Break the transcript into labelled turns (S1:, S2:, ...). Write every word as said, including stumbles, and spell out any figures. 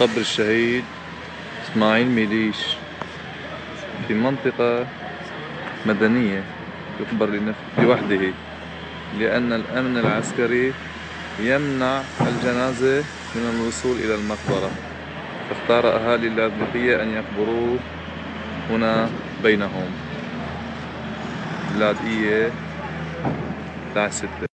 S1: قبر الشهيد إسماعيل ميليش في منطقة مدنية يقبر لوحده، لأن الأمن العسكري يمنع الجنازة من الوصول إلى المقبرة، فاختار أهالي اللاذقية أن يقبروه هنا بينهم. اللاذقية تاع ستة.